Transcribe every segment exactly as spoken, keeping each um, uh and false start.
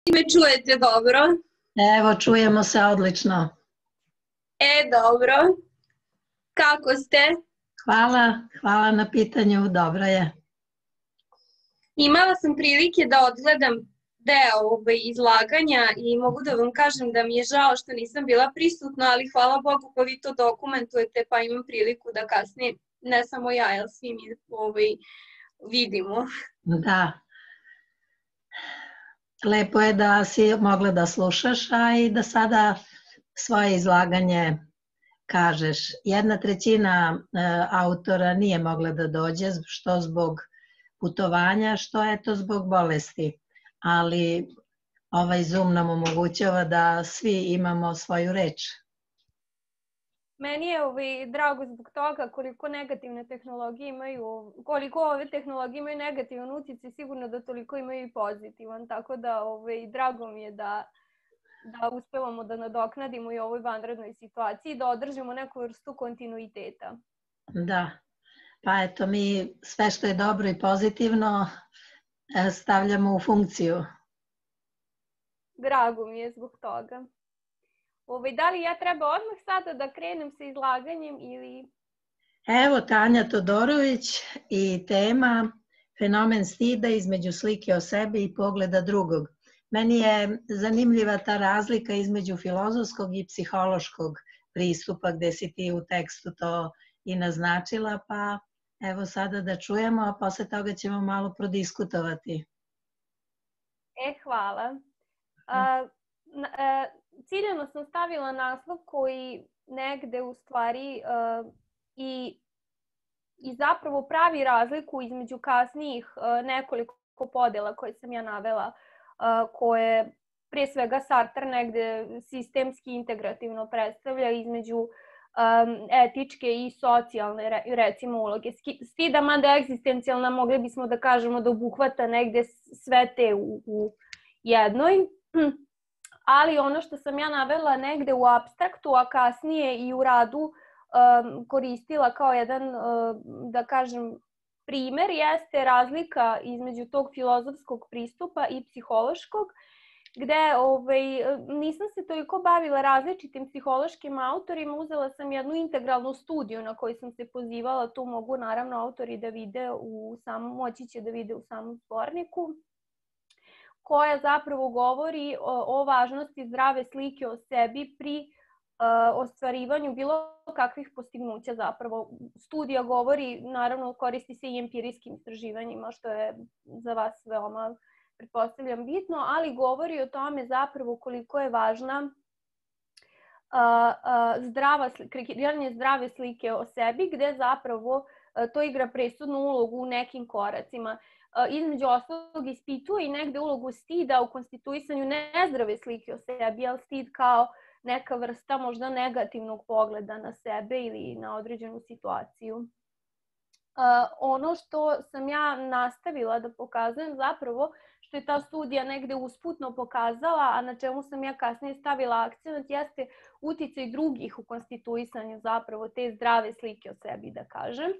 me čujete dobro? Evo, čujemo se odlično. E, dobro. Kako ste? Hvala, hvala na pitanju, dobro je. Imala sam prilike da odgledam deo ovaj izlaganja i mogu da vam kažem da mi je žao što nisam bila prisutna, ali hvala Bogu pa vi to dokumentujete pa imam priliku da kasnije, ne samo ja, jel svi mi ovaj, vidimo. Da. Lepo je da si mogla da slušaš, a i da sada svoje izlaganje kažeš. Jedna trećina e, autora nije mogla da dođe, što zbog putovanja, što je to zbog bolesti. Ali ovaj Zoom nam omogućava da svi imamo svoju reč. Meni je ovaj, drago zbog toga koliko negativne tehnologije imaju, koliko ove tehnologije imaju negativan utjecaj, sigurno da toliko imaju i pozitivan. Tako da ovaj, drago mi je da, da uspevamo da nadoknadimo i ovoj vanrednoj situaciji, da održimo neku vrstu kontinuiteta. Da, pa eto mi sve što je dobro i pozitivno stavljamo u funkciju. Drago mi je zbog toga. Ove, da li ja treba odmah sada da krenem sa izlaganjem ili... Evo Tanja Todorović i tema fenomen stida između slike o sebi i pogleda drugog. Meni je zanimljiva ta razlika između filozofskog i psihološkog pristupa gde si ti u tekstu to i naznačila, pa evo sada da čujemo, a posle toga ćemo malo prodiskutovati. E, hvala. A, a, ciljano sam stavila naslov koji negde u stvari uh, i, i zapravo pravi razliku između kasnijih uh, nekoliko podela koje sam ja navela, uh, koje prije svega Sartre negde sistemski integrativno predstavlja između um, etičke i socijalne re, recimo uloge. Stida, mada egzistencijalna, mogli bismo da kažemo da obuhvata negde sve te u, u jednoj. Ali ono što sam ja navela negde u apstraktu, a kasnije i u radu um, koristila kao jedan, uh, da kažem, primer, jeste razlika između tog filozofskog pristupa i psihološkog, gde ovaj, nisam se toliko bavila različitim psihološkim autorima, uzela sam jednu integralnu studiju na koju sam se pozivala, tu mogu naravno autori da vide u samom, moći će da vide u samom zborniku, koja zapravo govori o, o važnosti zdrave slike o sebi pri uh, ostvarivanju bilo kakvih postignuća. Zapravo studija govori, naravno koristi se i empirijskim istraživanjima, što je za vas veoma, pretpostavljam, bitno, ali govori o tome zapravo koliko je važna uh, uh, zdrava, kreiranje zdrave slike o sebi, gde zapravo uh, to igra presudnu ulogu u nekim koracima. Između ostalog ispituje i negde ulogu stida u konstituisanju nezdrave slike o sebi, ali stid kao neka vrsta možda negativnog pogleda na sebe ili na određenu situaciju. Uh, ono što sam ja nastavila da pokazujem zapravo, što je ta studija negde usputno pokazala, a na čemu sam ja kasnije stavila akcent, jeste uticaj drugih u konstituisanju zapravo te zdrave slike o sebi, da kažem.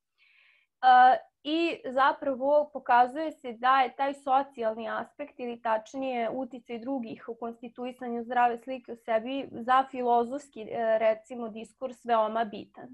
Uh, I zapravo pokazuje se da je taj socijalni aspekt ili tačnije uticaj drugih u konstituisanju zdrave slike o sebi za filozofski recimo diskurs veoma bitan.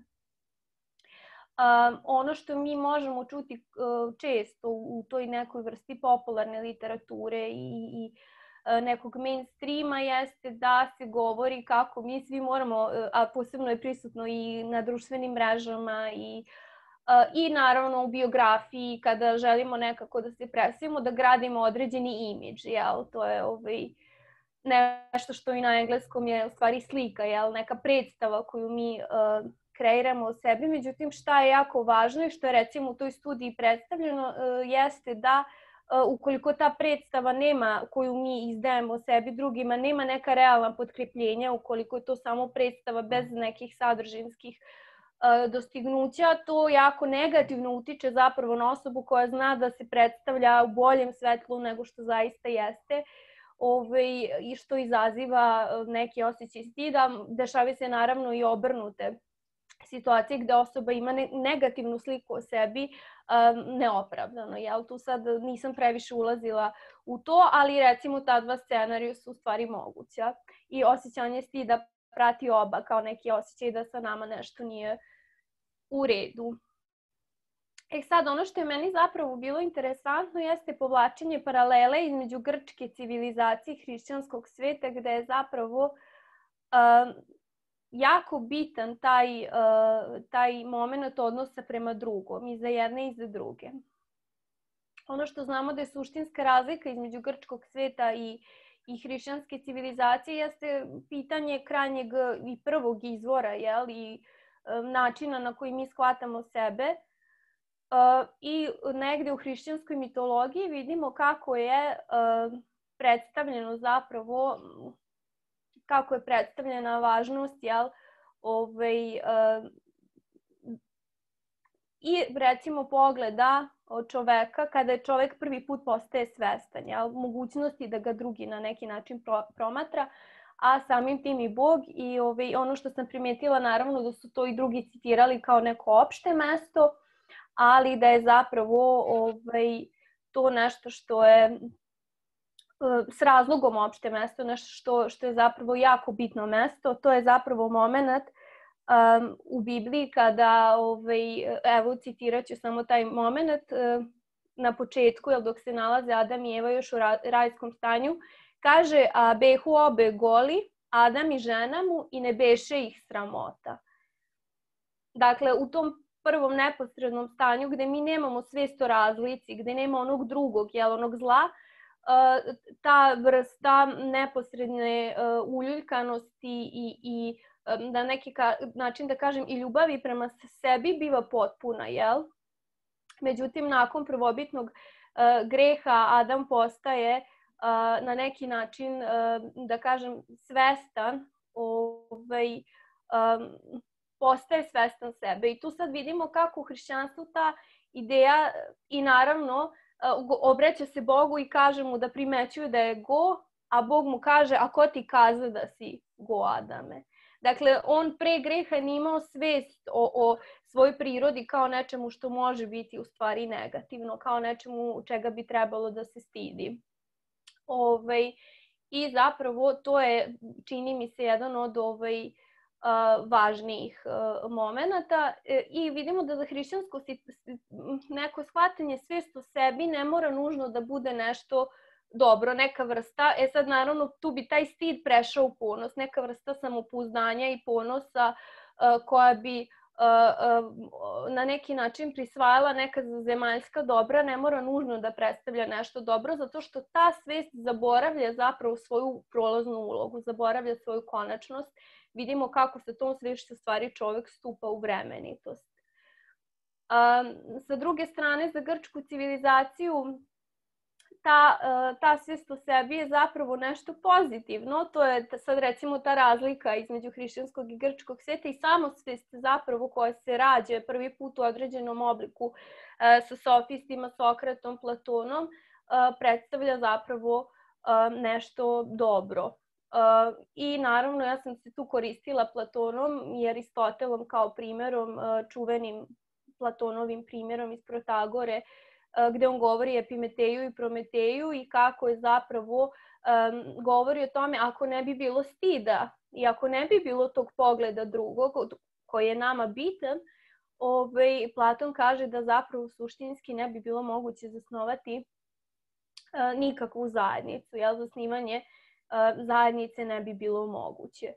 Um, ono što mi možemo čuti uh, često u toj nekoj vrsti popularne literature i, i uh, nekog mainstreama jeste da se govori kako mi svi moramo, uh, a posebno je prisutno i na društvenim mrežama i i naravno u biografiji kada želimo nekako da se predstavimo, da gradimo određeni imidž, jel? To je ovaj, nešto što i na engleskom je u stvari slika, jel? Neka predstava koju mi uh, kreiramo o sebi. Međutim, šta je jako važno i što je recimo u toj studiji predstavljeno uh, jeste da uh, ukoliko ta predstava nema, koju mi izdajemo o sebi drugima, nema neka realna potkrepljenja, ukoliko je to samo predstava bez nekih sadržinskih dostignuća, to jako negativno utiče zapravo na osobu koja zna da se predstavlja u boljem svetlu nego što zaista jeste, ovaj, i što izaziva neki osjećaj stida. Dešava se naravno i obrnute situacije gde osoba ima negativnu sliku o sebi neopravdano. Jel? Tu sad nisam previše ulazila u to, ali recimo ta dva scenarija su u stvari moguća. I osjećanje stida prati oba kao neki osjećaj da sa nama nešto nije u redu. E sad, ono što je meni zapravo bilo interesantno jeste povlačenje paralele između grčke civilizacije i hrišćanskog sveta, gde je zapravo um, jako bitan taj, uh, taj moment odnosa prema drugom, i za jedne i za druge. Ono što znamo da je suštinska razlika između grčkog sveta i, i hrišćanske civilizacije jeste pitanje krajnjeg i prvog izvora, jel, i um, načina na koji mi shvatamo sebe. Uh, I negde u hrišćanskoj mitologiji vidimo kako je uh, predstavljeno zapravo, kako je predstavljena važnost, jel, ovaj, uh, i recimo pogleda od čoveka kada je čovek prvi put postaje svestan, jel, mogućnosti da ga drugi na neki način pro, promatra, a samim tim i Bog. I ovaj, ono što sam primetila, naravno da su to i drugi citirali kao neko opšte mesto, ali da je zapravo ovaj, to nešto što je s razlogom opšte mesto, nešto što, što je zapravo jako bitno mesto. To je zapravo moment um, u Bibliji kada, ovaj, evo citirat ću samo taj moment, uh, na početku, jel, dok se nalaze Adam i Eva još u rajskom stanju, kaže: a behu obe goli, Adam i žena mu, i ne beše ih sramota. Dakle, u tom prvom neposrednom stanju gde mi nemamo svest o razlici, gde nema onog drugog, jel, onog zla, ta vrsta neposredne uljuljkanosti i, i na neki način da kažem i ljubavi prema sebi biva potpuna, jel? Međutim, nakon prvobitnog greha Adam postaje na neki način, da kažem, svestan, ovaj, postaje svestan sebe. I tu sad vidimo kako u hrišćanstvu ta ideja, i naravno obraća se Bogu i kaže mu da primećuje da je go, a Bog mu kaže: a ko ti kaza da si go, Adame? Dakle, on pre greha nije imao svest o, o svojoj prirodi kao nečemu što može biti u stvari negativno, kao nečemu čega bi trebalo da se stidi. Ovaj, I zapravo to je, čini mi se, jedan od ovaj, Uh, važnijih uh, momenata. E, i vidimo da za hrišćansko neko shvatanje svest o sebi ne mora nužno da bude nešto dobro, neka vrsta, e sad naravno tu bi taj stid prešao u ponos, neka vrsta samopouzdanja i ponosa uh, koja bi uh, uh, na neki način prisvajala neka zemaljska dobra, ne mora nužno da predstavlja nešto dobro, zato što ta svest zaboravlja zapravo svoju prolaznu ulogu, zaboravlja svoju konačnost. Vidimo kako sa tom svešću stvari čovek stupa u vremenitost. Um, sa druge strane, za grčku civilizaciju ta, uh, ta svest o sebi je zapravo nešto pozitivno. To je sad recimo ta razlika između hrišćanskog i grčkog sveta i samosvest zapravo koja se rađa prvi put u određenom obliku uh, sa sofistima, Sokratom, Platonom, uh, predstavlja zapravo uh, nešto dobro. Uh, I naravno ja sam se tu koristila Platonom i Aristotelom kao primjerom, uh, čuvenim Platonovim primjerom iz Protagore, uh, gde on govori Epimeteju i Prometeju i kako je zapravo um, govori o tome ako ne bi bilo stida i ako ne bi bilo tog pogleda drugog koji je nama bitan, ovaj, Platon kaže da zapravo suštinski ne bi bilo moguće zasnovati uh, nikakvu zajednicu, jel, zasnivanje zajednice ne bi bilo moguće.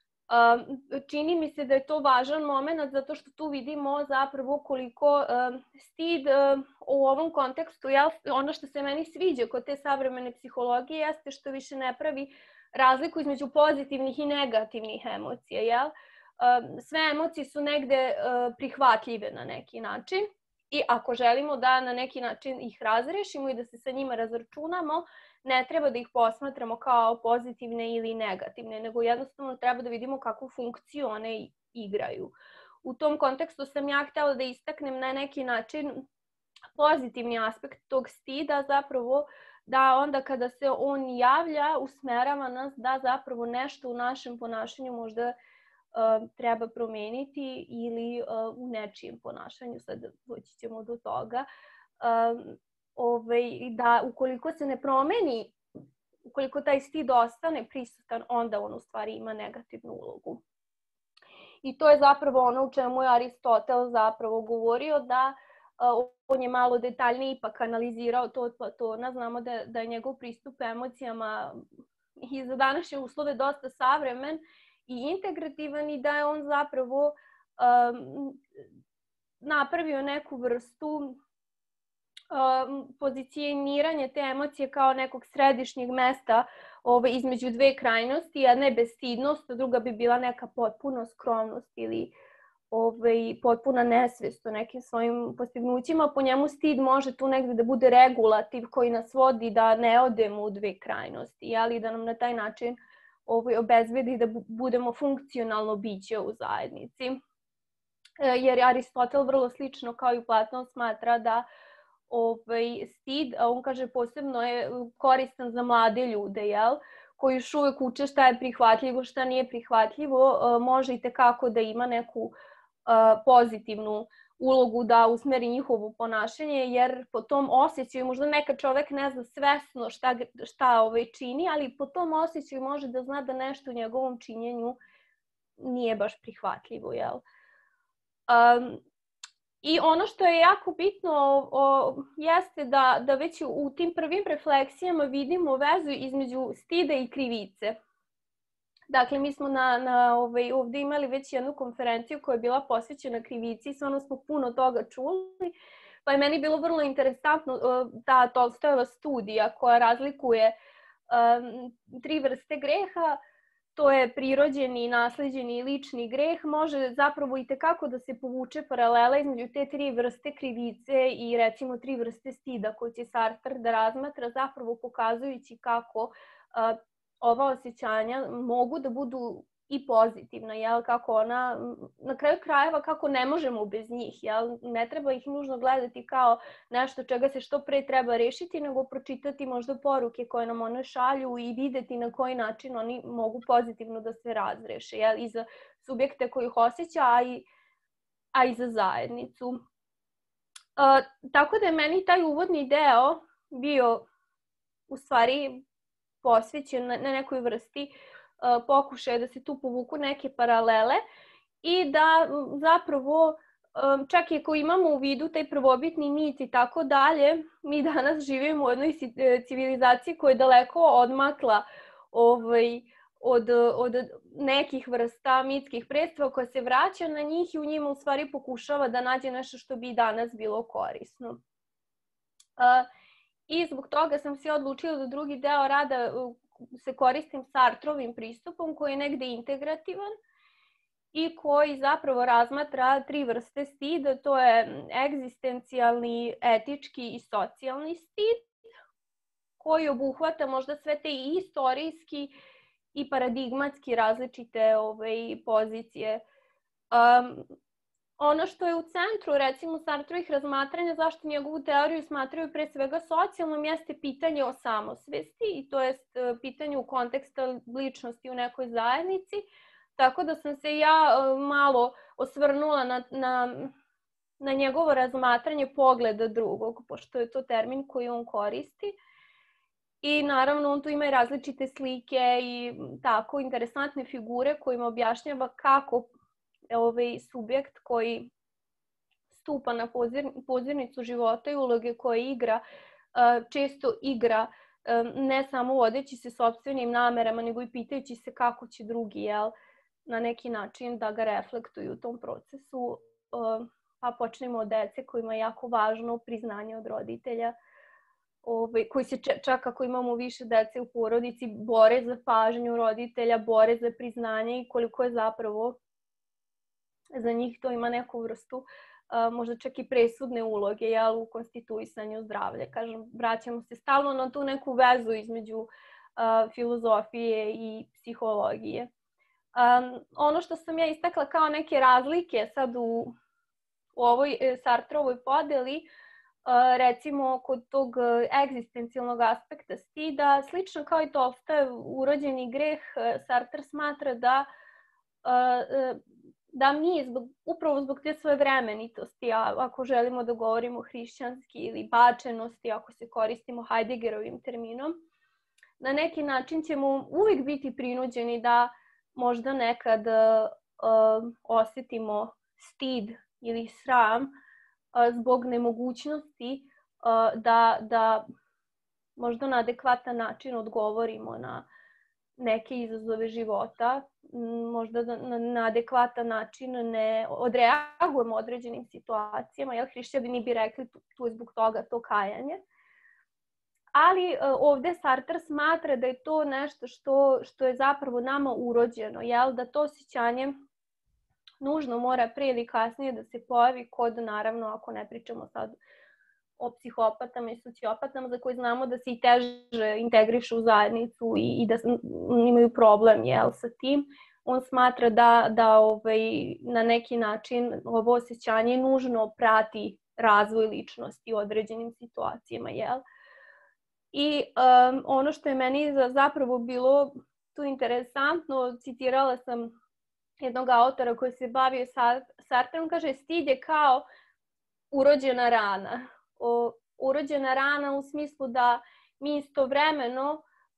Čini mi se da je to važan moment zato što tu vidimo zapravo koliko stid u ovom kontekstu, ono što se meni sviđa kod te savremene psihologije jeste što više ne pravi razliku između pozitivnih i negativnih emocija. Jel? Sve emocije su negde prihvatljive na neki način i ako želimo da na neki način ih razrešimo i da se sa njima razračunamo, ne treba da ih posmatramo kao pozitivne ili negativne, nego jednostavno treba da vidimo kakvu funkciju one igraju. U tom kontekstu sam ja htjela da istaknem na neki način pozitivni aspekt tog stida, zapravo da onda kada se on javlja, usmerava nas da zapravo nešto u našem ponašanju možda treba promeniti ili u nečijem ponašanju, sad doći ćemo do toga, da ukoliko se ne promeni, ukoliko taj stid ostane prisutan, onda on u stvari ima negativnu ulogu. I to je zapravo ono u čemu je Aristotel zapravo govorio, da on je malo detaljnije ipak analizirao to od Platona. Znamo da, da je njegov pristup emocijama i za današnje uslove dosta savremen i integrativan i da je on zapravo um, napravio neku vrstu um, pozicioniranja te emocije kao nekog središnjeg mesta ove, između dve krajnosti. Jedna je bestidnost, a druga bi bila neka potpuna skromnost ili ove, potpuna nesvest o nekim svojim postignućima. Po njemu stid može tu negde da bude regulativ koji nas vodi da ne odemo u dve krajnosti, ali da nam na taj način ove, obezbedi da budemo funkcionalno biće u zajednici. Jer Aristotel vrlo slično kao i Platon smatra da ovaj, stid, a on kaže posebno je koristan za mlade ljude, jel? Koji još uvek uče šta je prihvatljivo, šta nije prihvatljivo, može i tekako da ima neku pozitivnu ulogu da usmeri njihovo ponašanje, jer po tom osjećaju, možda nekad čovek ne zna svesno šta, šta ovaj čini, ali po tom osjećaju može da zna da nešto u njegovom činjenju nije baš prihvatljivo, jel? Um, I ono što je jako bitno o, o, jeste da, da već u tim prvim refleksijama vidimo vezu između stida i krivice. Dakle, mi smo na, na, ovaj, ovde imali već jednu konferenciju koja je bila posvećena krivici i stvarno smo puno toga čuli. Pa je meni bilo vrlo interesantno ta Tolstojeva studija koja razlikuje um, tri vrste greha. To je prirođeni, nasleđeni i lični greh. Može zapravo i tekako da se povuče paralela između te tri vrste krivice i recimo tri vrste stida koje će Sartre da razmatra, zapravo pokazujući kako uh, ova osjećanja mogu da budu i pozitivna, jel? Kako ona, na kraju krajeva, kako ne možemo bez njih, jel? Ne treba ih nužno gledati kao nešto čega se što pre treba rešiti, nego pročitati možda poruke koje nam one šalju i videti na koji način oni mogu pozitivno da se razreše, jel? I za subjekte koji ih osjeća, a i, a i za zajednicu. Uh, tako da je meni taj uvodni deo bio u stvari posvećen na, na nekoj vrsti uh, pokušaja da se tu povuku neke paralele i da zapravo um, čak i ako imamo u vidu taj prvobitni mit i tako dalje, mi danas živimo u jednoj civilizaciji koja je daleko odmakla ovaj, od, od nekih vrsta mitskih predstava koja se vraća na njih i u njima u stvari pokušava da nađe nešto što bi danas bilo korisno. Uh, I zbog toga sam se odlučila da drugi deo rada se koristim Sartrovim pristupom koji je negde integrativan i koji zapravo razmatra tri vrste stida. To je egzistencijalni, etički i socijalni stid koji obuhvata možda sve te i istorijski i paradigmatski različite ovaj, pozicije. Um, Ono što je u centru, recimo, Sartrovih razmatranja, zašto njegovu teoriju smatraju pre svega socijalnom, jeste pitanje o samosvesti i to je pitanje u kontekstu ličnosti u nekoj zajednici. Tako da sam se ja malo osvrnula na, na, na njegovo razmatranje pogleda drugog, pošto je to termin koji on koristi. I naravno on tu ima i različite slike i tako interesantne figure kojima objašnjava kako ovaj subjekt koji stupa na pozornicu života i uloge koje igra, često igra ne samo vodeći se sopstvenim namerama, nego i pitajući se kako će drugi, jel, na neki način da ga reflektuju u tom procesu. Pa počnemo od dece kojima je jako važno priznanje od roditelja, koji se čak ako imamo više dece u porodici bore za pažnju roditelja, bore za priznanje i koliko je zapravo za njih to ima neku vrstu možda čak i presudne uloge, jel, u konstituisanju zdravlja. Kažem, vraćamo se stalno na tu neku vezu između uh, filozofije i psihologije. Um, ono što sam ja istakla kao neke razlike sad u, u ovoj Sartrovoj podeli, uh, recimo kod tog egzistencijalnog aspekta stida, slično kao i Tolstojev urođeni greh, Sartre smatra da da mi zbog, upravo zbog te svoje vremenitosti, a ako želimo da govorimo hrišćanski ili bačenosti, ako se koristimo Heideggerovim terminom, na neki način ćemo uvijek biti prinuđeni da možda nekad uh, osjetimo stid ili sram uh, zbog nemogućnosti uh, da, da možda na adekvatan način odgovorimo na neke izazove života, možda na, na adekvatan način ne odreagujemo određenim situacijama, jer hrišćani bi rekli tu, tu je zbog toga to kajanje. Ali ovdje Sartre smatra da je to nešto što, što je zapravo nama urođeno, jel? Da to osjećanje nužno mora prije ili kasnije da se pojavi kod, naravno, ako ne pričamo sad o psihopatama i sociopatama za koje znamo da se i teže integrišu u zajednicu i, i da imaju problem, jel, sa tim. On smatra da, da ovaj, na neki način ovo osjećanje nužno prati razvoj ličnosti u određenim situacijama, jel? I um, ono što je meni zapravo bilo tu interesantno, citirala sam jednog autora koji se bavio Sartreom, kaže stid je kao urođena rana. O, urođena rana u smislu da mi istovremeno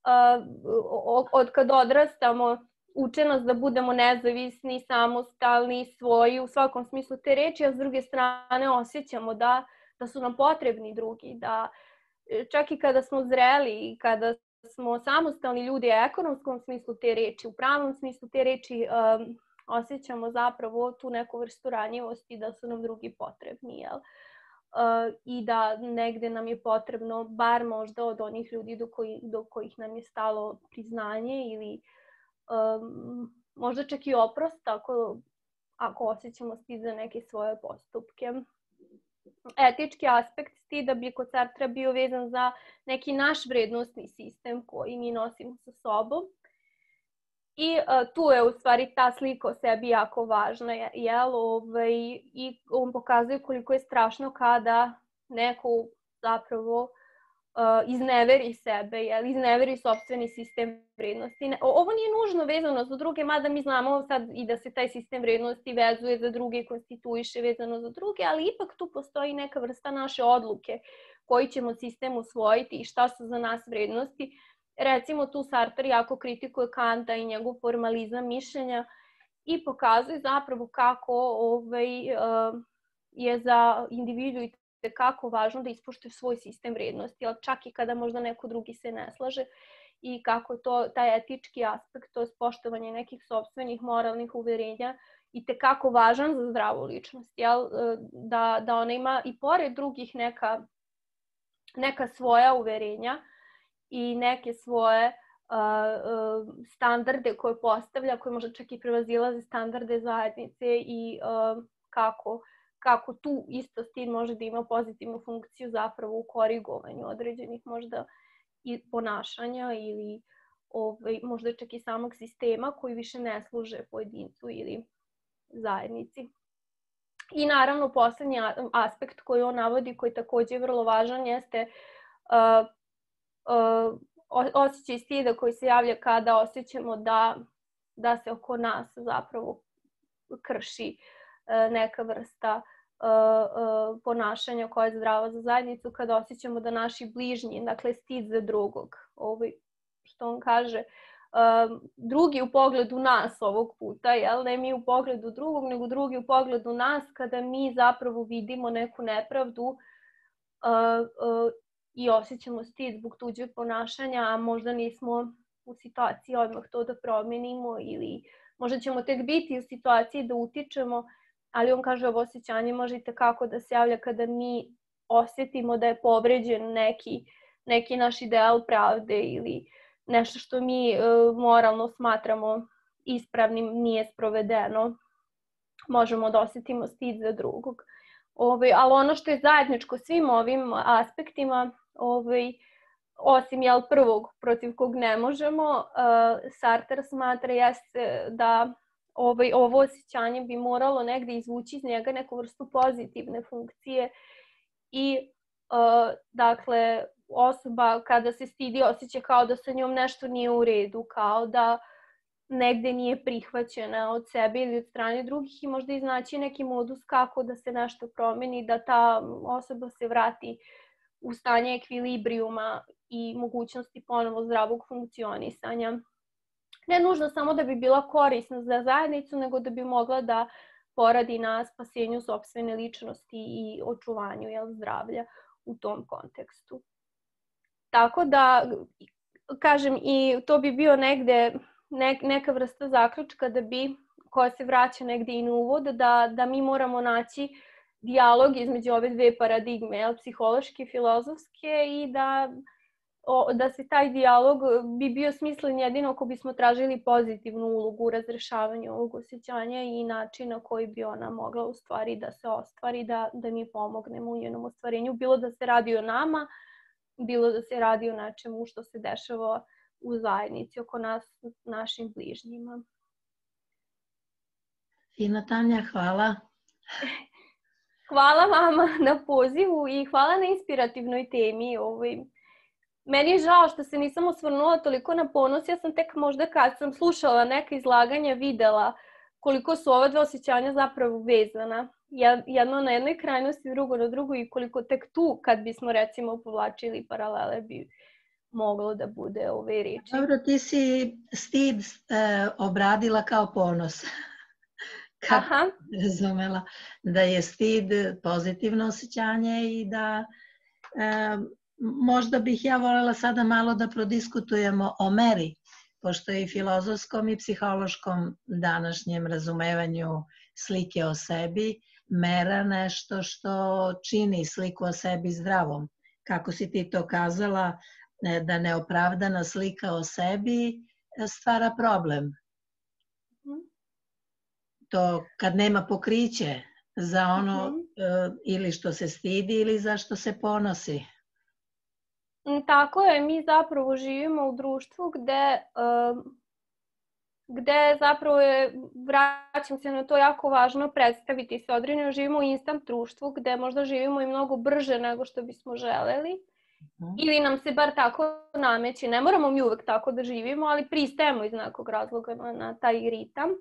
uh, od kad odrastamo uče nas da budemo nezavisni, samostalni, svoji u svakom smislu te reči, a s druge strane osjećamo da, da su nam potrebni drugi, da čak i kada smo zreli i kada smo samostalni ljudi u ekonomskom smislu te reči, u pravnom smislu te reči, um, osjećamo zapravo tu neku vrstu ranjivosti da su nam drugi potrebni, jel? Uh, I da negde nam je potrebno, bar možda od onih ljudi do, koji, do kojih nam je stalo priznanje ili um, možda čak i oprost ako, ako osjećamo stid za neke svoje postupke. Etički aspekt stida bi kod Sartra bio vezan za neki naš vrednostni sistem koji mi nosimo sa sobom. I uh, tu je u stvari ta slika o sebi jako važna, jel? Ovaj, i on pokazuje koliko je strašno kada neko zapravo uh, izneveri sebe, jel? Izneveri sopstveni sistem vrednosti. Ovo nije nužno vezano za druge, mada mi znamo sad i da se taj sistem vrednosti vezuje za druge, konstituiše vezano za druge, ali ipak tu postoji neka vrsta naše odluke koji ćemo sistem usvojiti i šta su za nas vrednosti. Recimo tu Sartre jako kritikuje Kanta i njegov formalizam mišljenja i pokazuje zapravo kako ovaj, je za individu i kako važno da ispoštuje svoj sistem vrednosti, ali čak i kada možda neko drugi se ne slaže i kako to, taj etički aspekt, to je poštovanje nekih sopstvenih moralnih uverenja i tekako važan za zdravu ličnost, jel? Da, da ona ima i pored drugih neka, neka svoja uverenja i neke svoje uh, uh, standarde koje postavlja, koje možda čak i prevazilaze standarde zajednice i uh, kako, kako tu isto stid može da ima pozitivnu funkciju zapravo u korigovanju određenih možda i ponašanja ili ovaj, možda čak i samog sistema koji više ne služe pojedincu ili zajednici. I naravno posljednji aspekt koji on navodi, koji također je vrlo važan, jeste uh, Uh, osjećaj stida koji se javlja kada osjećamo da, da se oko nas zapravo krši uh, neka vrsta uh, uh, ponašanja koja je zdrava za zajednicu, kada osjećamo da naši bližnji, dakle stid za drugog, ovaj, što on kaže, uh, drugi u pogledu nas ovog puta, jel? Ne mi u pogledu drugog, nego drugi u pogledu nas, kada mi zapravo vidimo neku nepravdu uh, uh, i osjećamo stid zbog tuđeg ponašanja, a možda nismo u situaciji odmah to da promenimo ili možda ćemo tek biti u situaciji da utičemo, ali on kaže ovo osjećanje može i tekako da se javlja kada mi osjetimo da je povređen neki, neki naš ideal pravde ili nešto što mi e, moralno smatramo ispravnim nije sprovedeno. Možemo da osjetimo stid za drugog. Ove, ali ono što je zajedničko svim ovim aspektima, ove, osim jel, prvog protiv kog ne možemo, uh, Sartre smatra jeste da ove, ovo osjećanje bi moralo negde izvući iz njega neku vrstu pozitivne funkcije i uh, dakle osoba kada se stidi osjeća kao da sa njom nešto nije u redu, kao da negde nije prihvaćena od sebe ili od strane drugih i možda iznaći neki modus kako da se nešto promeni, da ta osoba se vrati u stanje ekvilibrijuma i mogućnosti ponovo zdravog funkcionisanja. Ne nužno samo da bi bila korisna za zajednicu, nego da bi mogla da poradi na spasenju sopstvene ličnosti i očuvanju zdravlja u tom kontekstu. Tako da, kažem, i to bi bio negde neka vrsta zaključka da bi, koja se vraća negde i na uvod, da, da mi moramo naći dijalog između ove dve paradigme, psihološke i filozofske, i da, o, da se taj dijalog bi bio smislen jedino ako bismo tražili pozitivnu ulogu u razrešavanju ovog osjećanja i način na koji bi ona mogla u stvari da se ostvari, da, da mi pomognemo u njenom ostvarenju, bilo da se radi o nama, bilo da se radi o nečemu što se dešava u zajednici oko nas, našim bližnjima. Fino, Tanja, hvala. Hvala vama na pozivu i hvala na inspirativnoj temi. Meni je žao što se nisam osvrnula toliko na ponos. Ja sam tek možda kad sam slušala neka izlaganja videla koliko su ova dva osjećanja zapravo vezana. Jedno na jednoj krajnosti, drugo na drugoj, i koliko tek tu kad bismo recimo povlačili paralele bi moglo da bude ove reči. Dobro, ti si stid e, obradila kao ponos. Kako razumela da je stid pozitivno osjećanje i da e, možda bih ja voljela sada malo da prodiskutujemo o meri, pošto je i filozofskom i psihološkom današnjem razumevanju slike o sebi mera nešto što čini sliku o sebi zdravom. Kako si ti to kazala, da neopravdana slika o sebi stvara problem. To kad nema pokriće za ono ili što se stidi ili za što se ponosi. Tako je, mi zapravo živimo u društvu gde, gde zapravo je, vraćam se na to, jako važno predstaviti se određeno, živimo u instant društvu gde možda živimo i mnogo brže nego što bismo želeli. Ili nam se bar tako nameće. Ne moramo mi uvek tako da živimo, ali pristajemo iz nekog razloga na, na taj ritam.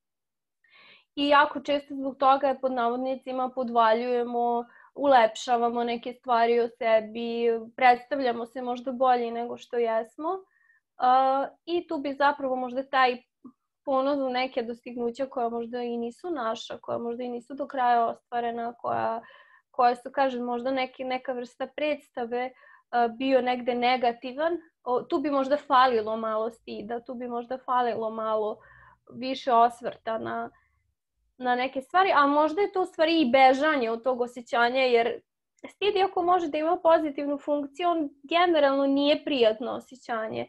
I jako često zbog toga pod navodnicima podvaljujemo, ulepšavamo neke stvari o sebi, predstavljamo se možda bolje nego što jesmo. Uh, I tu bi zapravo možda taj ponos u neke dostignuća koja možda i nisu naša, koja možda i nisu do kraja ostvarena, koja, koja su, kažem, možda neke, neka vrsta predstave, bio negde negativan. Tu bi možda falilo malo stida, tu bi možda falilo malo više osvrta na, na neke stvari, a možda je to u stvari i bežanje od tog osjećanja, jer stid, iako može da ima pozitivnu funkciju, on generalno nije prijatno osjećanje.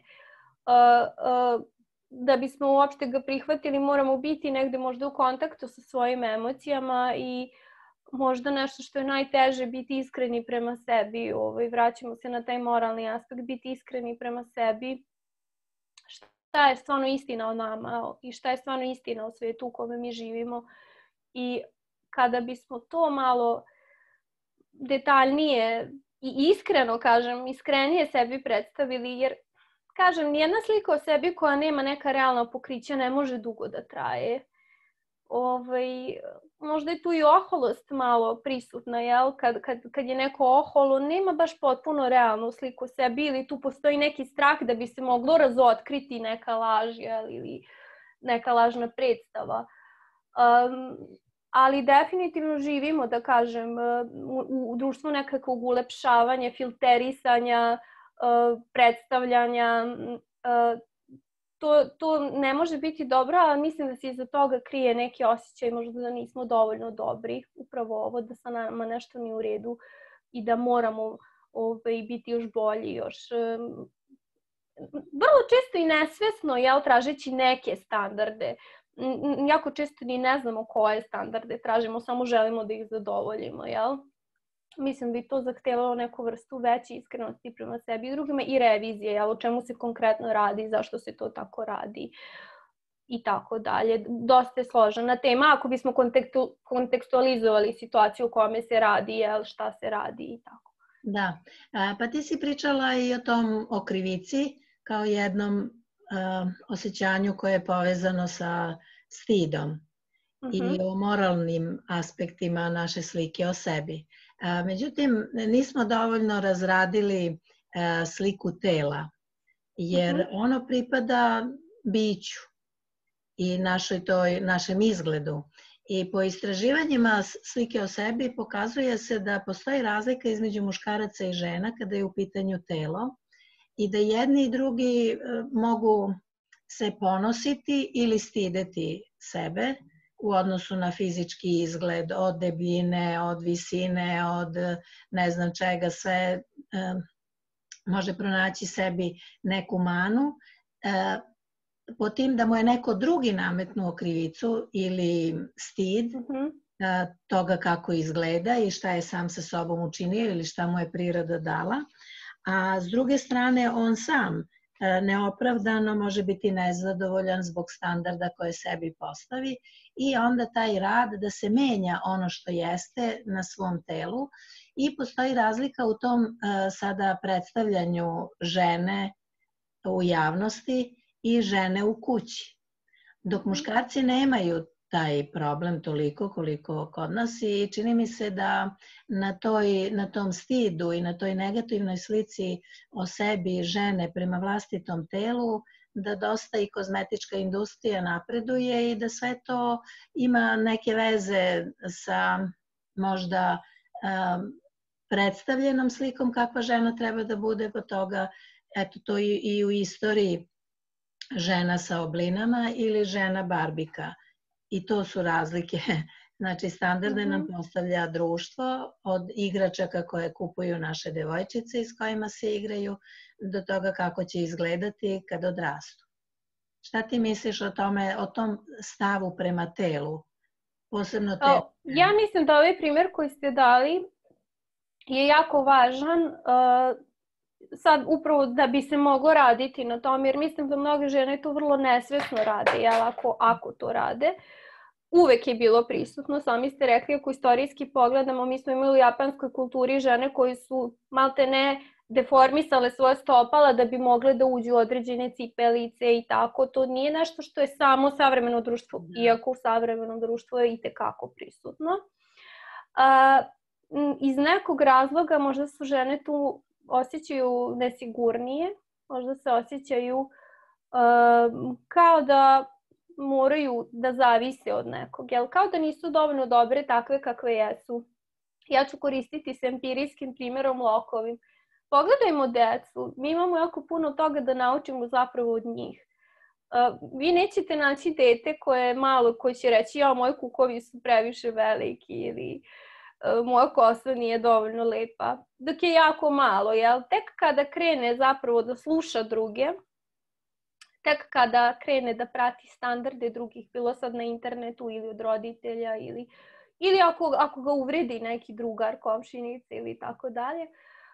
Uh, uh, da bismo uopšte ga prihvatili, moramo biti negde možda u kontaktu sa svojim emocijama i možda nešto što je najteže, biti iskreni prema sebi. Ovaj, vraćamo se na taj moralni aspekt, biti iskreni prema sebi. Šta je stvarno istina o nama i šta je stvarno istina o svetu u kome mi živimo. I kada bismo to malo detaljnije i iskreno, kažem, iskrenije sebi predstavili, jer, kažem, nijedna slika o sebi koja nema neka realna pokrića ne može dugo da traje. Ovaj, možda je tu i oholost malo prisutna, jel? Kad, kad, kad je neko oholo, nema baš potpuno realnu sliku o sebi, ili tu postoji neki strah da bi se moglo razotkriti neka laž, jel? Ili neka lažna predstava. Um, ali definitivno živimo, da kažem, u, u društvu nekakvog ulepšavanja, filterisanja, uh, predstavljanja. Uh, To, to ne može biti dobro, ali mislim da se iza toga krije neki osjećaj možda da nismo dovoljno dobri. Upravo ovo, da sa nama nešto nije u redu i da moramo ovaj, biti još bolji, još... Um, vrlo često i nesvesno, jel, tražeći neke standarde. Jako često ni ne znamo koje standarde tražimo, samo želimo da ih zadovoljimo, jel? Mislim da bi to zahtevalo neku vrstu veće iskrenosti prema sebi i drugima i revizije, jel, o čemu se konkretno radi, zašto se to tako radi i tako dalje. Dosta je složena tema, ako bismo kontekstu, kontekstualizovali situaciju u kome se radi, jel, šta se radi i tako. Da, pa ti si pričala i o tom o krivici kao jednom osjećanju koje je povezano sa stidom Mhm. i o moralnim aspektima naše slike o sebi. Međutim, nismo dovoljno razradili sliku tela, jer Mhm. ono pripada biću i našoj toj, našem izgledu. I po istraživanjima slike o sebi pokazuje se da postoji razlika između muškaraca i žena kada je u pitanju telo i da jedni i drugi mogu se ponositi ili stideti sebe u odnosu na fizički izgled, od debljine, od visine, od ne znam čega, sve može pronaći sebi neku manu, po tim da mu je neko drugi nametnuo krivicu ili stid toga kako izgleda i šta je sam sa sobom učinio ili šta mu je priroda dala, a s druge strane on sam neopravdano može biti nezadovoljan zbog standarda koje sebi postavi i onda taj rad da se menja ono što jeste na svom telu i postoji razlika u tom sada predstavljanju žene u javnosti i žene u kući. Dok muškarci nemaju taj problem toliko koliko kod nas i čini mi se da na, toj, na tom stidu i na toj negativnoj slici o sebi žene prema vlastitom telu, da dosta i kozmetička industrija napreduje i da sve to ima neke veze sa možda um, predstavljenom slikom kakva žena treba da bude, po toga eto to i, i u istoriji žena sa oblinama ili žena barbika. I to su razlike. Znači, standarde nam postavlja društvo od igračaka koje kupuju naše devojčice i s kojima se igraju do toga kako će izgledati kad odrastu. Šta ti misliš o tome, o tom stavu prema telu? Posebno te... Ja mislim da ovaj primjer koji ste dali je jako važan sad upravo da bi se moglo raditi na tom, jer mislim da mnoge žene to vrlo nesvesno rade, jel, ako, ako to rade. Uvek je bilo prisutno, sami ste rekli, ako istorijski pogledamo, mi smo imali u japanskoj kulturi žene koji su malte ne deformisale svoje stopala da bi mogle da uđu u određene cipelice i tako. To nije nešto što je samo savremeno društvo, iako u savremenom društvu je itekako prisutno. A, iz nekog razloga možda su žene tu osjećaju nesigurnije, možda se osjećaju uh, kao da moraju da zavise od nekog, jel? Kao da nisu dovoljno dobre takve kakve jesu. Ja ću koristiti se empirijskim primjerom lokovim. Pogledajmo decu, mi imamo jako puno toga da naučimo zapravo od njih. Uh, vi nećete naći dete koje je malo, koje će reći ja, moji kukovi su previše veliki ili moja kosa nije dovoljno lepa, dok je jako malo, jel? Tek kada krene zapravo da sluša druge, tek kada krene da prati standarde drugih, bilo sad na internetu ili od roditelja, ili, ili ako, ako ga uvredi neki drugar, komšinica ili tako dalje,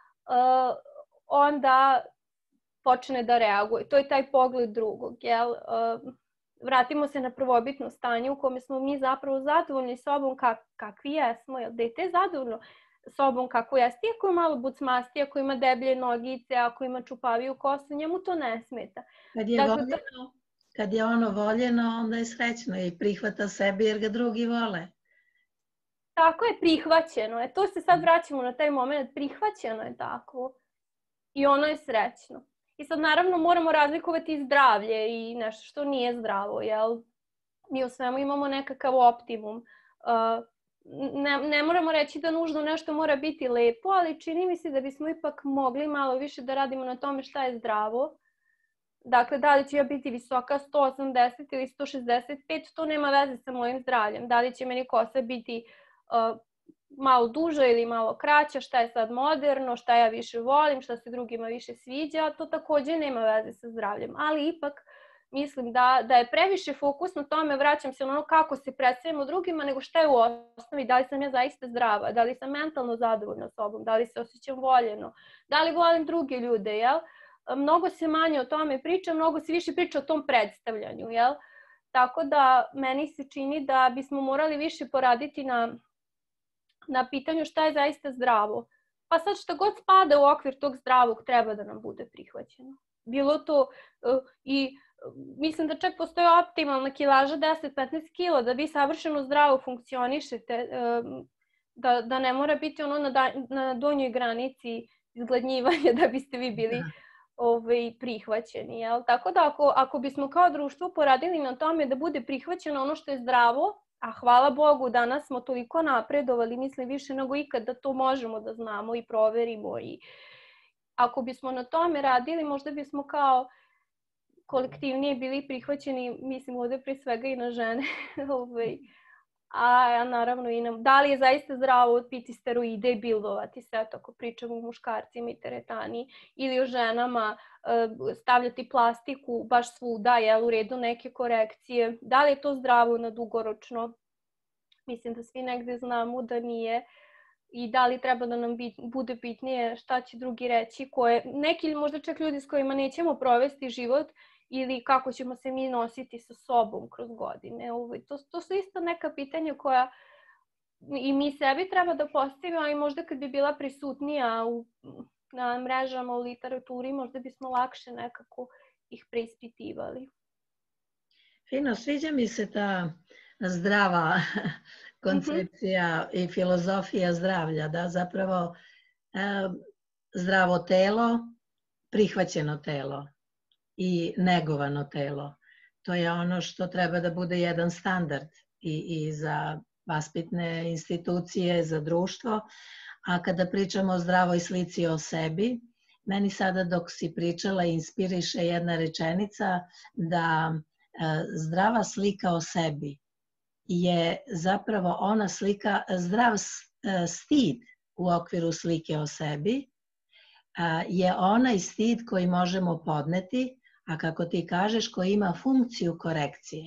onda počne da reaguje. To je taj pogled drugog, jel? Vratimo se na prvobitno stanje u kome smo mi zapravo zadovoljni sobom kak, kakvi jesmo. Jel, dete je zadovoljno sobom kako jeste. Ako je malo bucmasti, ako ima deblje nogice, ako ima čupaviju kosu, njemu to ne smeta. Kad je, dakle, voljeno, kad je ono voljeno, onda je srećno i prihvata sebe jer ga drugi vole. Tako je, prihvaćeno. E, to se sad vraćamo na taj moment. Prihvaćeno je tako. I ono je srećno. I sad naravno moramo razlikovati zdravlje i nešto što nije zdravo, jel? Mi u svemu imamo nekakav optimum. Uh, ne, ne moramo reći da nužno nešto mora biti lepo, ali čini mi se da bismo ipak mogli malo više da radimo na tome šta je zdravo. Dakle, da li će ja biti visoka sto osamdeset ili sto šezdeset pet, to nema veze sa mojim zdravljem. Da li će meni kosa biti uh, malo duža ili malo kraća, šta je sad moderno, šta ja više volim, šta se drugima više sviđa, to također nema veze sa zdravljem. Ali ipak mislim da, da je previše fokus na tome, vraćam se na ono kako se predstavljamo drugima, nego šta je u osnovi, da li sam ja zaista zdrava, da li sam mentalno zadovoljna sobom, da li se osjećam voljeno, da li volim druge ljude, jel? Mnogo se manje o tome priča, mnogo se više priča o tom predstavljanju, jel? Tako da meni se čini da bismo morali više poraditi na na pitanju šta je zaista zdravo. Pa sad šta god spada u okvir tog zdravog treba da nam bude prihvaćeno. Bilo to uh, i mislim da čak postoji optimalna kilaža deset do petnaest kila da vi savršeno zdravo funkcionišete, da, da ne mora biti ono na, da, na donjoj granici izgladnjivanja da biste vi bili ovaj, prihvaćeni. Jel? Tako da ako, ako bismo kao društvo poradili na tome da bude prihvaćeno ono što je zdravo, a hvala Bogu danas smo toliko napredovali, mislim više nego ikad da to možemo da znamo i proverimo. I ako bismo na tome radili, možda bismo kao kolektivnije bili prihvaćeni, mislim ovdje pre svega i na žene. A naravno i nam, da li je zaista zdravo piti steroide i bildovati se, ako pričamo o muškarcima i teretani, ili o ženama, stavljati plastiku baš svuda, jel, u redu neke korekcije. Da li je to zdravo na dugoročno? Mislim da svi negde znamo da nije. I da li treba da nam bit, bude bitnije šta će drugi reći, koje, neki možda čak ljudi s kojima nećemo provesti život, ili kako ćemo se mi nositi sa sobom kroz godine. To, to su isto neka pitanja koja i mi sebi treba da postavimo, a i možda kad bi bila prisutnija u, na mrežama, u literaturi, možda bismo lakše nekako ih preispitivali. Fino, sviđa mi se ta zdrava koncepcija mm-hmm. i filozofija zdravlja, da zapravo e, zdravo telo, prihvaćeno telo i negovano telo. To je ono što treba da bude jedan standard i, i za vaspitne institucije, za društvo. A kada pričamo o zdravoj slici o sebi, meni sada dok si pričala inspiriše jedna rečenica da e, zdrava slika o sebi je zapravo ona slika, zdrav stid u okviru slike o sebi je onaj stid koji možemo podneti, a kako ti kažeš, koji ima funkciju korekcije.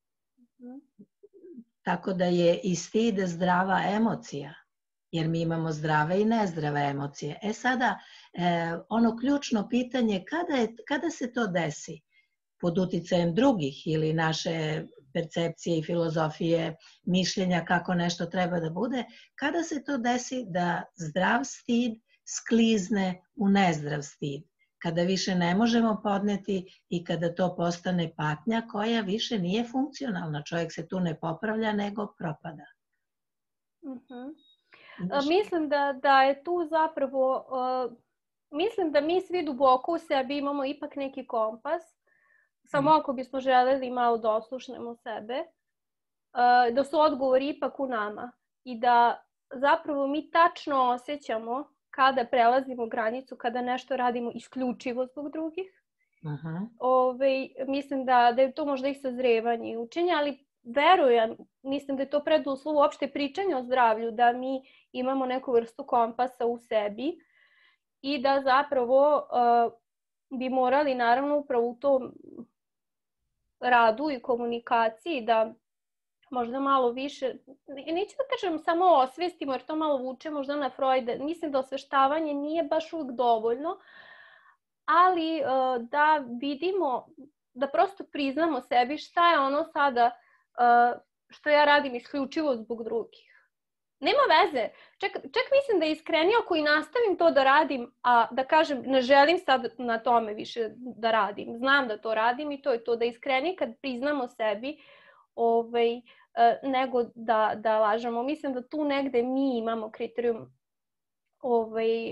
Tako da je i stid zdrava emocija, jer mi imamo zdrave i nezdrave emocije. E sada, ono ključno pitanje, kada, je, kada se to desi? Pod uticajem drugih ili naše percepcije i filozofije, mišljenja kako nešto treba da bude, kada se to desi da zdrav stid sklizne u nezdrav stid, kada više ne možemo podneti i kada to postane patnja koja više nije funkcionalna. Čovjek se tu ne popravlja, nego propada. Uh-huh. A, mislim da, da je tu zapravo, uh, mislim da mi svi duboko u sebi imamo ipak neki kompas, samo ako bismo želeli malo da oslušnemo sebe, da su odgovori ipak u nama i da zapravo mi tačno osjećamo kada prelazimo granicu, kada nešto radimo isključivo zbog drugih. Aha. Ove, mislim da, da je to možda i sazrevanje i učenje, ali verujem, mislim da je to preduslov uopšte pričanja o zdravlju, da mi imamo neku vrstu kompasa u sebi i da zapravo uh, bi morali naravno upravo u tom radu i komunikaciji da možda malo više, neću da kažem samo osvestimo jer to malo vuče možda na Freuda, mislim da osveštavanje nije baš uvijek dovoljno, ali uh, da vidimo, da prosto priznamo sebi šta je ono sada uh, što ja radim isključivo zbog drugih. Nema veze, čak, čak mislim da je iskrenije ako i nastavim to da radim, a da kažem ne želim sad na tome više da radim. Znam da to radim i to je to, da iskrenije kad priznamo sebi ovaj, nego da, da lažemo. Mislim da tu negde mi imamo kriterijum ovaj,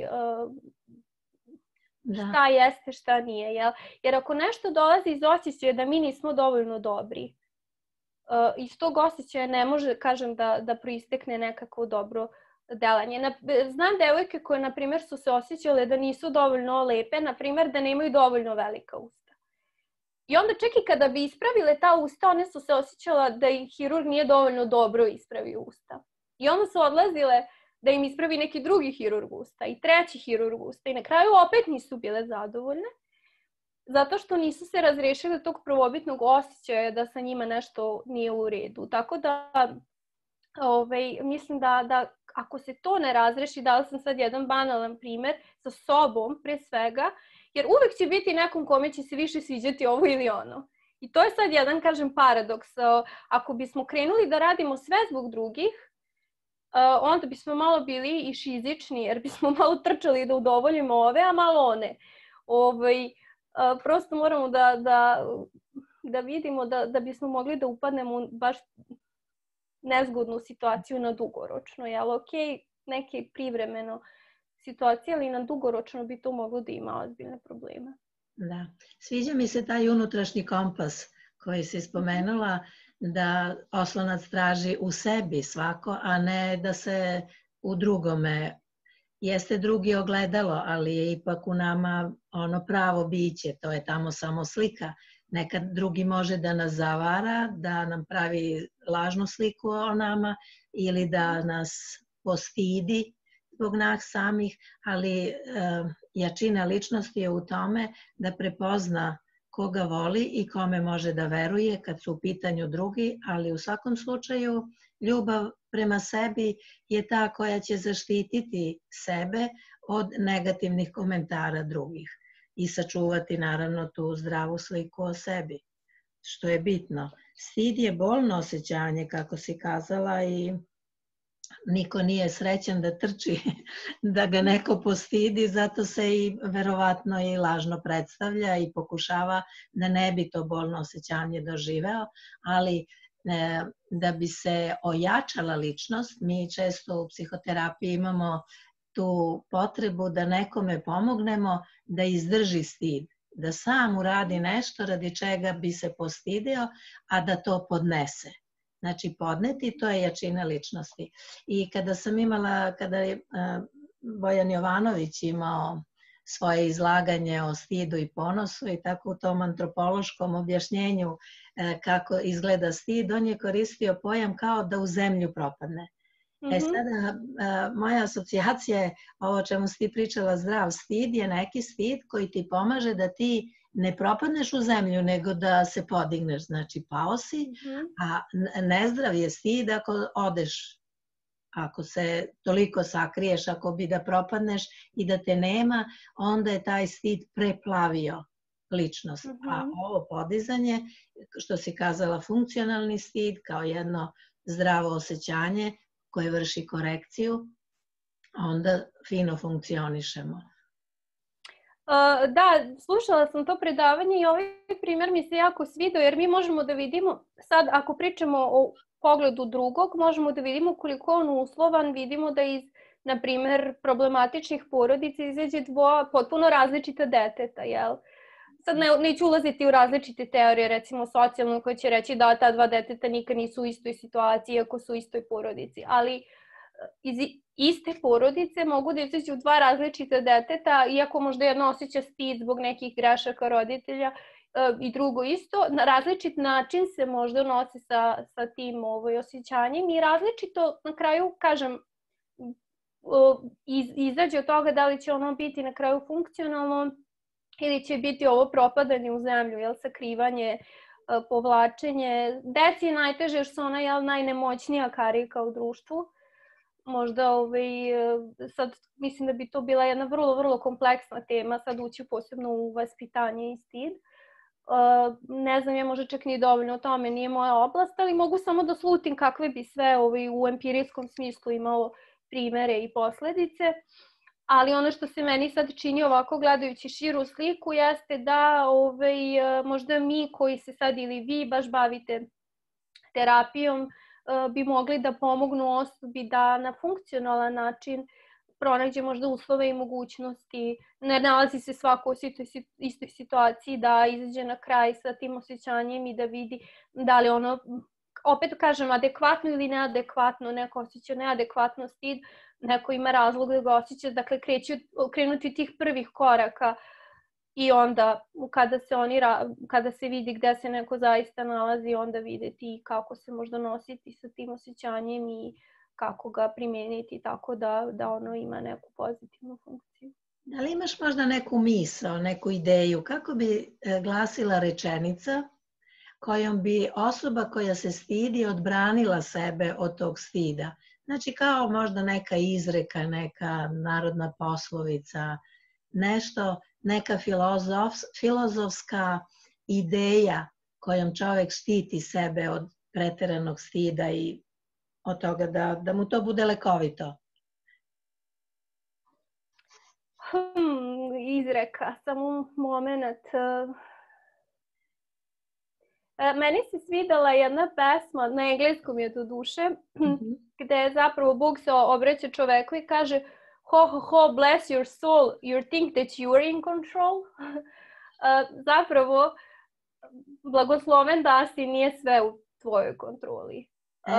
šta jeste, šta nije. Jel? Jer ako nešto dolazi iz osjećaja da mi nismo dovoljno dobri, Uh, iz tog osjećaja ne može, kažem, da, da proistekne nekako dobro delanje. Na, znam devojke koje, na primjer, su se osjećale da nisu dovoljno lepe, na primjer, da nemaju dovoljno velika usta. I onda čak i kada bi ispravile ta usta, one su se osjećala da ih hirurg nije dovoljno dobro ispravio usta. I onda su odlazile da im ispravi neki drugi hirurg usta i treći hirurg usta i na kraju opet nisu bile zadovoljne. Zato što nisu se razrešile tog prvobitnog osjećaja da sa njima nešto nije u redu. Tako da ovaj, mislim da, da ako se to ne razreši, dala sam sad jedan banalan primjer sa sobom pre svega, jer uvek će biti nekom kome će se više sviđati ovo ili ono. I to je sad jedan, kažem, paradoks. Ako bismo krenuli da radimo sve zbog drugih, onda bismo malo bili i šizični, jer bismo malo trčali da udovoljimo ove, a malo one. Ovaj, Prosto moramo da, da, da vidimo da, da bismo mogli da upadnemo u baš nezgodnu situaciju na dugoročno. Jel, ok, neke privremeno situacije, ali na dugoročno bi to moglo da ima ozbiljne probleme. Da. Sviđa mi se taj unutrašnji kompas koji si spomenula, da oslonac traži u sebi svako, a ne da se u drugome. Jeste drugi ogledalo, ali je ipak u nama ono pravo biće, to je tamo samo slika. Nekad drugi može da nas zavara, da nam pravi lažnu sliku o nama ili da nas postidi zbog nas samih, ali e, jačina ličnosti je u tome da prepozna koga voli i kome može da veruje kad su u pitanju drugi, ali u svakom slučaju ljubav prema sebi je ta koja će zaštititi sebe od negativnih komentara drugih i sačuvati naravno tu zdravu sliku o sebi, što je bitno. Stid je bolno osjećanje, kako si kazala, i niko nije srećan da trči, da ga neko postidi, zato se i verovatno i lažno predstavlja i pokušava da ne bi to bolno osjećanje doživeo, ali e, da bi se ojačala ličnost, mi često u psihoterapiji imamo tu potrebu da nekome pomognemo da izdrži stid, da sam uradi nešto radi čega bi se postidio, a da to podnese. Znači, podneti, to je jačina ličnosti. I kada sam imala, kada je Bojan Jovanović imao svoje izlaganje o stidu i ponosu i tako u tom antropološkom objašnjenju kako izgleda stid, on je koristio pojam kao da u zemlju propadne. E sada, moja asocijacija je, ovo čemu si ti pričala, zdrav stid je neki stid koji ti pomaže da ti ne propadneš u zemlju, nego da se podigneš. Znači, pao si, a nezdrav je stid ako odeš, ako se toliko sakriješ, ako bi da propadneš i da te nema, onda je taj stid preplavio ličnost. A ovo podizanje, što si kazala, funkcionalni stid, kao jedno zdravo osjećanje koje vrši korekciju, onda fino funkcionišemo. Da, slušala sam to predavanje i ovaj primjer mi se jako svidio, jer mi možemo da vidimo, sad ako pričamo o pogledu drugog, možemo da vidimo koliko on uslovan, vidimo da iz, na primjer, problematičnih porodica izađe dvoja potpuno različita deteta, jel? Sad ne, neću ulaziti u različite teorije, recimo socijalno, koje će reći da ta dva deteta nikad nisu u istoj situaciji, iako su u istoj porodici, ali iz iste porodice mogu da izađu dva različita deteta, iako možda jedno osjeća stid zbog nekih grešaka roditelja i drugo isto, na različit način se možda nosi sa, sa tim ovaj, osjećanjem i različito na kraju, kažem, iz, izađe od toga da li će ono biti na kraju funkcionalno ili će biti ovo propadanje u zemlju, jel, sakrivanje, povlačenje. Deci je najteže jer su ona, jel, najnemoćnija karika u društvu. Možda ovaj, sad mislim da bi to bila jedna vrlo, vrlo kompleksna tema, sad ući posebno u vaspitanje i stid. Ne znam, ja možda čak ni dovoljno o tome, nije moja oblast, ali mogu samo da slutim kakve bi sve ovaj, u empirijskom smislu imalo primere i posledice. Ali ono što se meni sad čini ovako gledajući širu sliku jeste da ovaj, možda mi koji se sad ili vi baš bavite terapijom bi mogli da pomognu osobi da na funkcionalan način pronađe možda uslove i mogućnosti, ne nalazi se svako u istoj situaciji, da izađe na kraj sa tim osjećanjem i da vidi da li ono, opet kažem, adekvatno ili neadekvatno, neko osjeća neadekvatno stid, neko ima razlog da ga osjeća, dakle kreću, krenuti tih prvih koraka i onda kada se, oni, kada se vidi gde se neko zaista nalazi, onda videti kako se možda nositi sa tim osjećanjem i kako ga primijeniti tako da, da ono ima neku pozitivnu funkciju. Da li imaš možda neku misao, neku ideju, kako bi glasila rečenica kojom bi osoba koja se stidi odbranila sebe od tog stida? Znači kao možda neka izreka, neka narodna poslovica, nešto, neka filozof, filozofska ideja kojom čovjek štiti sebe od preteranog stida i od toga da, da mu to bude lekovito. Hmm, izreka, samo moment. Meni se svidela jedna pesma, na engleskom je do duše, gde zapravo Bog se obraća čoveku i kaže ho, ho, ho, bless your soul, you think that you're in control. Zapravo, blagosloven da si, nije sve u tvojoj kontroli.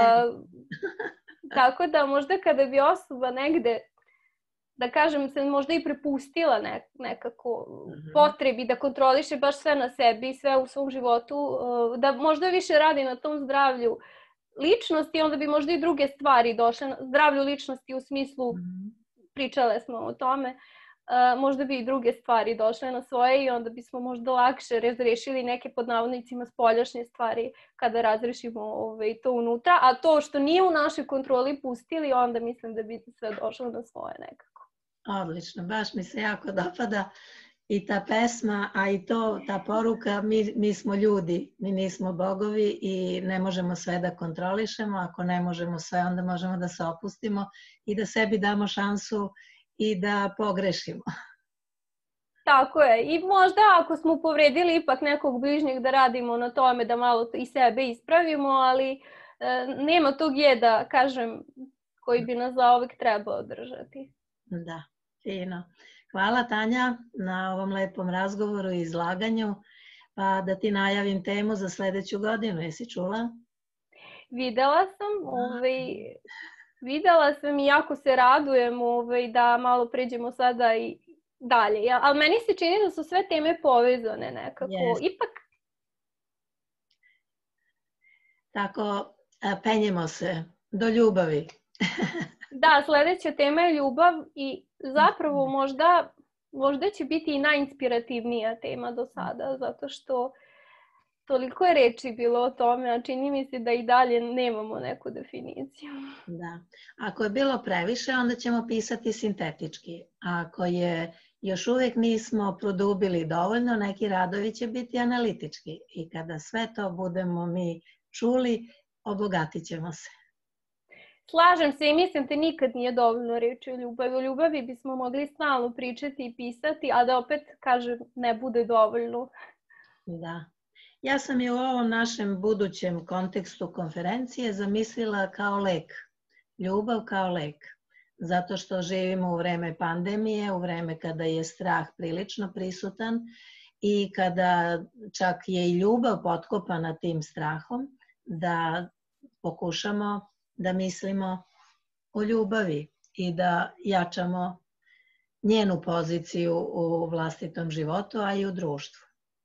Tako da možda kada bi osoba negde, da kažem, se možda i prepustila nekako potrebi da kontroliše baš sve na sebi, sve u svom životu, da možda više radi na tom zdravlju ličnosti, onda bi možda i druge stvari došle, zdravlju ličnosti u smislu, pričale smo o tome, možda bi i druge stvari došle na svoje i onda bismo možda lakše razrešili neke pod navodnicima spoljašnje stvari kada razrešimo to unutra, a to što nije u našoj kontroli pustili, onda mislim da bi sve došlo na svoje nekako. Odlično, baš mi se jako dopada i ta pesma, a i to, ta poruka, mi, mi smo ljudi, mi nismo bogovi i ne možemo sve da kontrolišemo, ako ne možemo sve, onda možemo da se opustimo i da sebi damo šansu i da pogrešimo. Tako je. I možda ako smo povredili ipak nekog bližnjeg da radimo na tome da malo i sebe ispravimo, ali e, nema tog jeda, kažem, koji bi nas zauvek trebao držati. Da, fino. Hvala Tanja na ovom lepom razgovoru i izlaganju. Pa da ti najavim temu za sledeću godinu. Jesi čula? Videla sam. Ovaj, videla sam i jako se radujem ovaj, da malo pređemo sada i dalje. Ja, ali meni se čini da su sve teme povezane nekako. Yes. Ipak... Tako, penjemo se do ljubavi. Da, sledeća tema je ljubav i zapravo možda, možda će biti i najinspirativnija tema do sada, zato što toliko je reči bilo o tome, a čini mi se da i dalje nemamo neku definiciju. Da. Ako je bilo previše, onda ćemo pisati sintetički. Ako je još uvijek nismo produbili dovoljno, neki radovi će biti analitički. I kada sve to budemo mi čuli, obogatit ćemo se. Slažem se i mislim da nikad nije dovoljno reći o ljubavi. O ljubavi bismo mogli stalno pričati i pisati, a da opet, kažem, ne bude dovoljno. Da. Ja sam i u ovom našem budućem kontekstu konferencije zamislila kao lek. Ljubav kao lek. Zato što živimo u vreme pandemije, u vreme kada je strah prilično prisutan i kada čak je i ljubav potkopana tim strahom, da pokušamo da mislimo o ljubavi i da jačamo njenu poziciju u vlastitom životu, a i u društvu.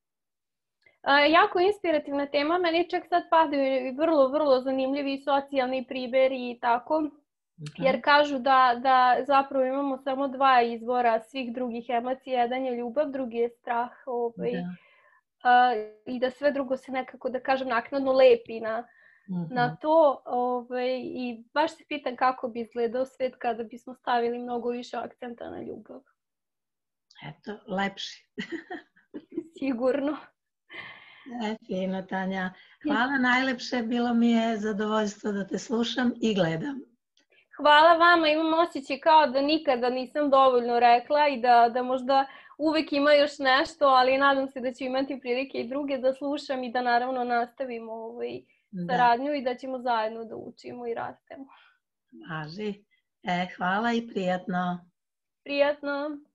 A, jako inspirativna tema, meni čak sad padaju vrlo, vrlo zanimljivi socijalni primjeri i tako, jer kažu da, da zapravo imamo samo dva izvora svih drugih emocija, jedan je ljubav, drugi je strah, ovaj, da. A, i da sve drugo se nekako, da kažem, naknadno lepi na Mm-hmm. na to ovaj, i baš se pitam kako bi izgledao svet kada bismo stavili mnogo više akcenta na ljubav. Eto, lepši. Sigurno. E, fino, Tanja. Hvala najlepše, bilo mi je zadovoljstvo da te slušam i gledam. Hvala vama, imam osjećaj kao da nikada nisam dovoljno rekla i da, da možda uvek ima još nešto, ali nadam se da ću imati prilike i druge da slušam i da naravno nastavimo ovaj, saradnju i da ćemo zajedno da učimo i rastemo. Važi. E, hvala i prijatno. Prijatno.